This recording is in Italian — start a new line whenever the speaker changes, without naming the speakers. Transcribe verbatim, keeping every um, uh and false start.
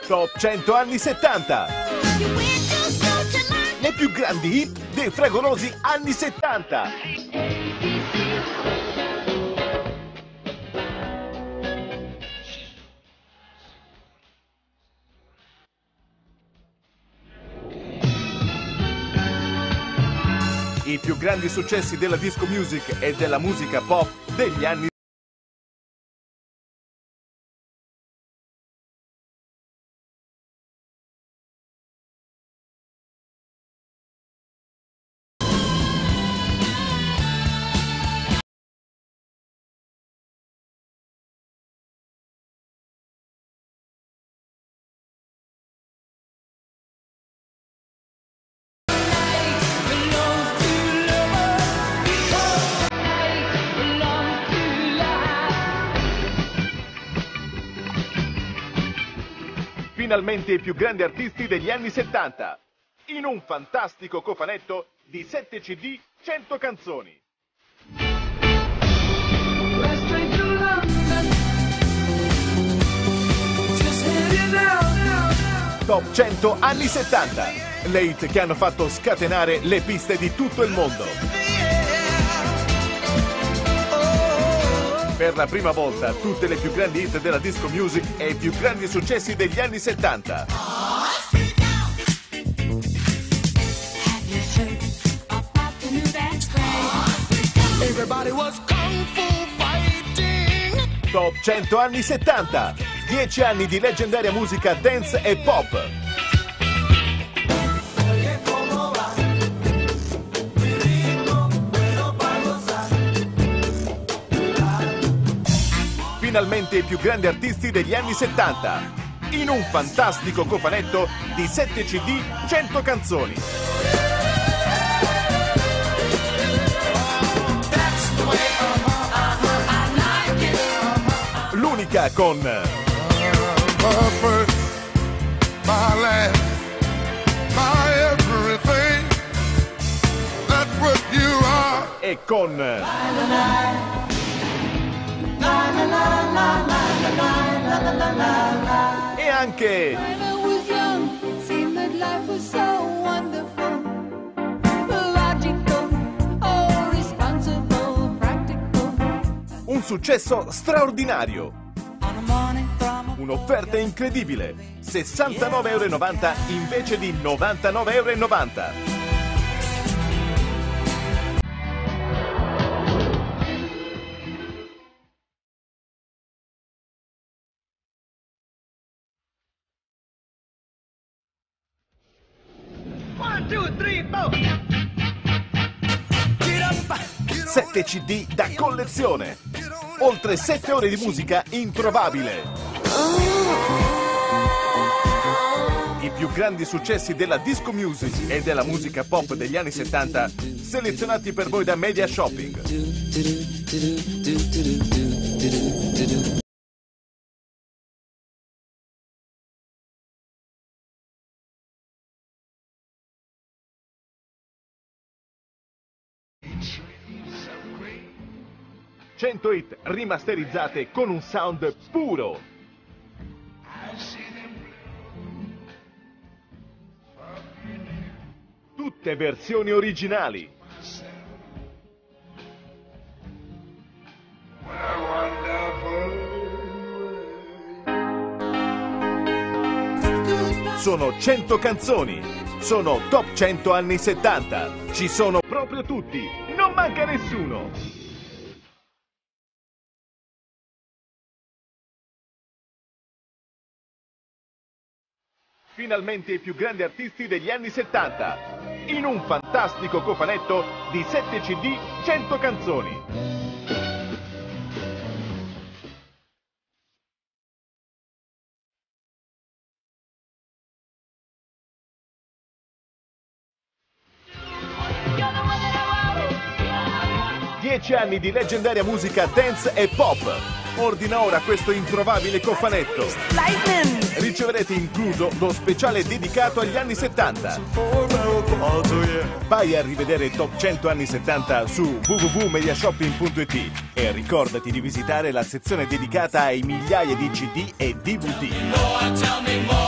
Top cento anni settanta. Le più grandi hit dei fragorosi anni settanta. I più grandi successi della disco music e della musica pop degli anni Finalmente i più grandi artisti degli anni settanta, in un fantastico cofanetto di sette C D, cento canzoni. Top cento anni settanta, le hit che hanno fatto scatenare le piste di tutto il mondo. Per la prima volta tutte le più grandi hit della disco music e i più grandi successi degli anni settanta. Top cento anni settanta, dieci anni di leggendaria musica dance e pop. Finalmente i più grandi artisti degli anni settanta, in un fantastico cofanetto di sette C D, cento canzoni. L'unica con e con e anche un successo straordinario, un'offerta incredibile, sessantanove e novanta euro invece di novantanove e novanta euro. sette C D da collezione, oltre sette ore di musica introvabile. I più grandi successi della disco music e della musica pop degli anni settanta, selezionati per voi da Media Shopping. cento hit rimasterizzate con un sound puro. Tutte versioni originali. Sono cento canzoni. Sono top cento anni settanta. Ci sono proprio tutti. Non manca nessuno. Finalmente i più grandi artisti degli anni settanta, in un fantastico cofanetto di sette C D, cento canzoni. dieci anni di leggendaria musica dance e pop. Ordina ora questo introvabile cofanetto. Riceverete incluso lo speciale dedicato agli anni settanta. Vai a rivedere Top cento anni settanta su w w w punto mediashopping punto i t e ricordati di visitare la sezione dedicata ai migliaia di C D e D V D.